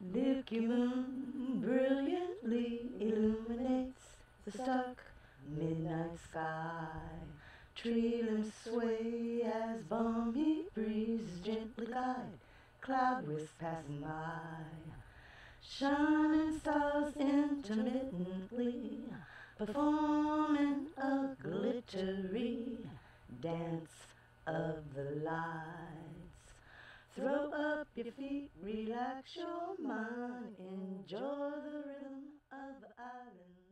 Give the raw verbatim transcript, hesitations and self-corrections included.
Milky moon brilliantly illuminates the stark midnight sky. Tree limbs sway as balmy breezes gently glide, cloud wisps passing by. Shining stars intermittently performing a glittery dance of the lights. Throw up your feet, relax your mind, enjoy the rhythm of the island.